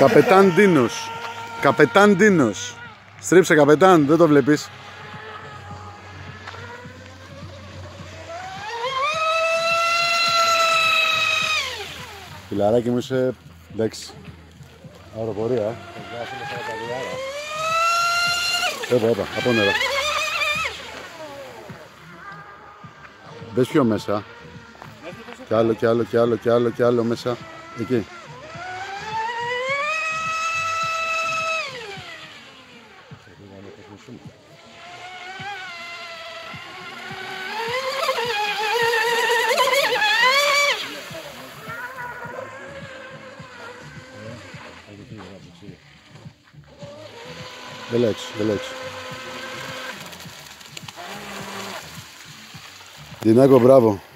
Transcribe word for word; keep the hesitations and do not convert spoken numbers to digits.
Καπετάν Ντίνος. Καπετάν Ντίνος. Στρίψε καπετάν, δεν το βλέπεις. Φιλαράκι μου είσαι, εντάξει, αεροπορία, ε. Έπα, έπα, από νερά. Μπες πιο μέσα. Κι άλλο, κι άλλο, κι άλλο, κι άλλο, κι άλλο μέσα. Εκεί. Relax, relax. Δινάκο, μπράβο.